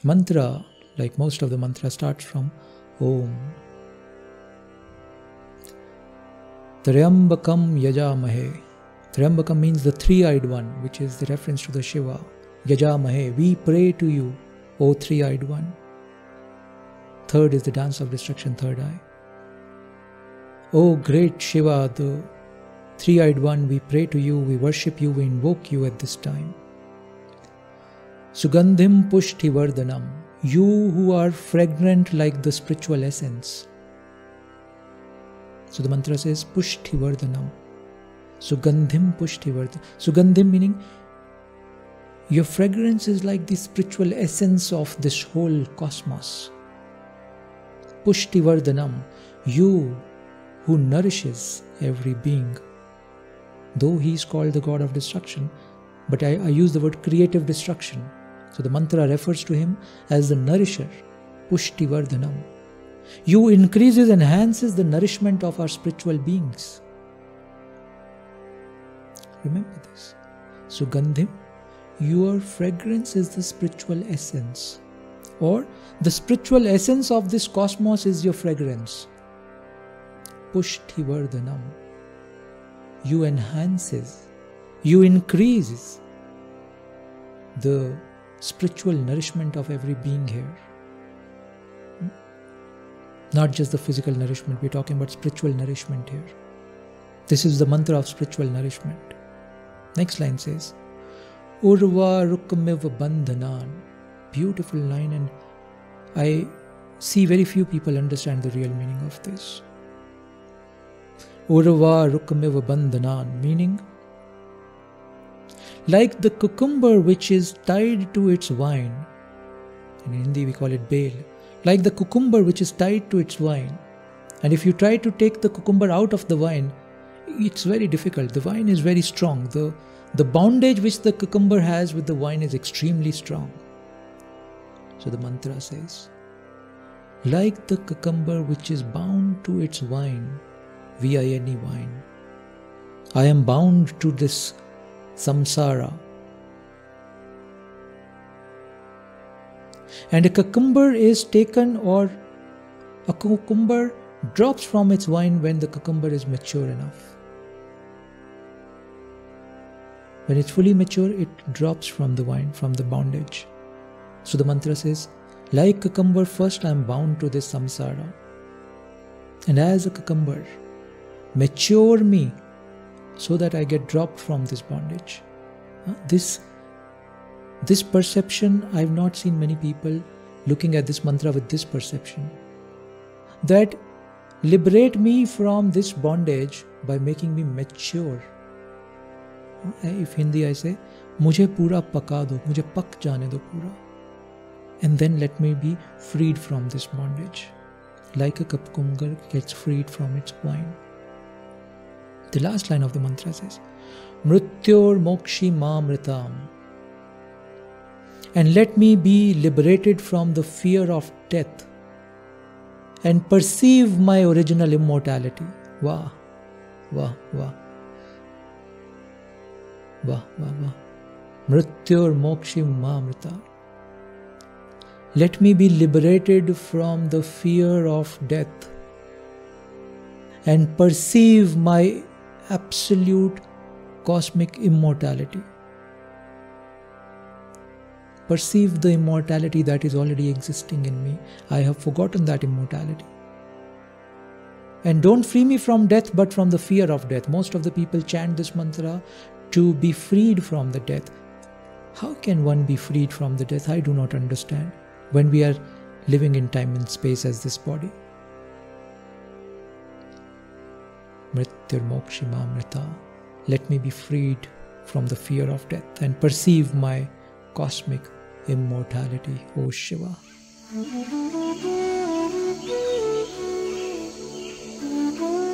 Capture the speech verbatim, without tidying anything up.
mantra, like most of the mantra, starts from Om. Triambakam Yajamahe. Triambakam means the three-eyed one, which is the reference to the Shiva. Yajamahe, we pray to you, O three-eyed one. Third is the dance of destruction, third eye. O great Shiva, the three-eyed one, we pray to you, we worship you, we invoke you at this time. Sugandhim Pushti Vardhanam, you who are fragrant like the spiritual essence. So the mantra says Pushti Vardhanam. Sugandhim Pushti Vardhanam. Sugandhim meaning your fragrance is like the spiritual essence of this whole cosmos. Pushti Vardhanam, you who nourishes every being. Though he is called the god of destruction, but I, I use the word creative destruction. So the mantra refers to him as the nourisher, Pushti Vardhanam. You increases, enhances the nourishment of our spiritual beings. Remember this. Sugandhim, your fragrance is the spiritual essence. Or the spiritual essence of this cosmos is your fragrance. Pushti Vardhanam. You enhances, you increases the spiritual nourishment of every being here. Not just the physical nourishment, we're talking about spiritual nourishment here. This is the mantra of spiritual nourishment. Next line says, Urva Rukmiv Bandhanan. Beautiful line, and I see very few people understand the real meaning of this. Urva Rukmiv Bandhanan, meaning like the cucumber which is tied to its vine. In Hindi we call it bale. Like the cucumber which is tied to its vine. And if you try to take the cucumber out of the vine, it's very difficult. The vine is very strong. The, the bondage which the cucumber has with the vine is extremely strong. So the mantra says, like the cucumber which is bound to its vine, V I N E vine, I am bound to this samsara. And a cucumber is taken, or a cucumber drops from its vine when the cucumber is mature enough. When it's fully mature, it drops from the vine, from the bondage. So the mantra says, like cucumber, first I am bound to this samsara. And as a cucumber, mature me so that I get dropped from this bondage. Uh, this, this perception, I have not seen many people looking at this mantra with this perception. That liberate me from this bondage by making me mature. Uh, if Hindi I say, Mujhe pura paka do, mujhe pak jane do pura. And then let me be freed from this bondage. Like a cucumber gets freed from its vine. The last line of the mantra says, Mrityor mokshi mamritam. And let me be liberated from the fear of death and perceive my original immortality. Vah, vah, vah. Vah, vah, vah. Mrityor mokshi mamritam. Let me be liberated from the fear of death and perceive my absolute cosmic immortality. Perceive the immortality that is already existing in me. I have forgotten that immortality. And don't free me from death, but from the fear of death. Most of the people chant this mantra to be freed from the death. How can one be freed from the death? I do not understand. When we are living in time and space as this body. Mrityur mokshi mamrita. Let me be freed from the fear of death and perceive my cosmic immortality, O Shiva. Thank you.